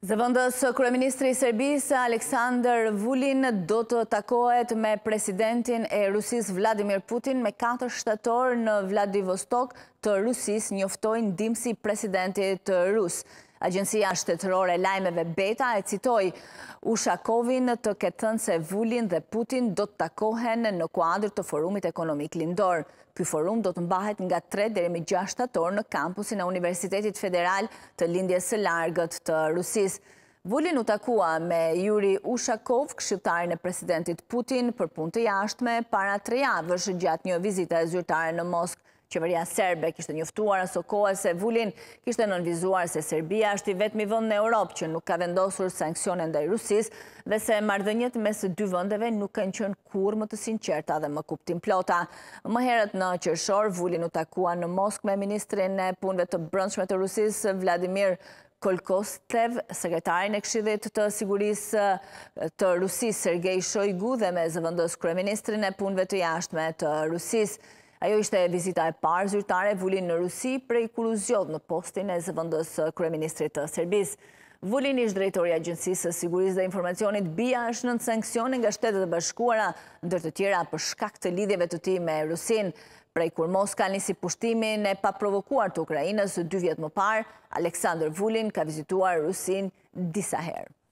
Zëvendës kryeministri i Serbisë Aleksandar Vulin do të takohet me presidentin e Rusisë Vladimir Putin me 4 shtator në Vladivostok të Rusisë, njoftoi ndihmësi i presidentit rus. Agjencia shtetërore e lajmeve Beta e citoi Ushakovin të ketë thënë se Vulin dhe Putin do të takohen në kuadër të forumit ekonomik lindor. Ky forum do të mbahet nga 3 deri në 6 shtator në kampusin e Universitetit Federal të Lindjes së Largët të Rusisë. Vulin u takua me Yuri Ushakov, këshilltarin e presidentit Putin, për punë të jashtme para 3 javësh gjatë një vizite zyrtare në Moskë. Qeveria serbe kishte njoftuar aso kohë se Vulin kishte nënvizuar se Serbia është i vetmi vend në Europë që nuk ka vendosur sanksione ndaj Rusisë dhe se marrëdhëniet mes së dy vendeve nuk kanë qenë kurrë më të sinqerta dhe më kuptimplota. Më herët në qershor, Vulin u takua në Moskë me ministrin e punëve të brendshme të Rusisë Vladimir Kolkostev, sekretarin e Këshillit të Sigurisë të Rusisë Sergej Shoigu dhe me zëvendës kryeministrin e punëve të jashtme të Rusisë. Ajo ishte vizita e parë zyrtare e Vulin në Rusi prej kur u zgjodh në postin e zëvendës kryeministrit të Serbisë. Vulin ish drejtori i Agjencisë së Sigurisë dhe Informacionit BIA është nën sanksione nga Shtetet e Bashkuara, ndër të tjera për shkak të lidhjeve të tij me Rusinë. Prej kur Moska nisi pushtimin e paprovokuar të Ukrainës 2 vjet më parë, Aleksandar Vulin ka vizituar Rusinë disa herë.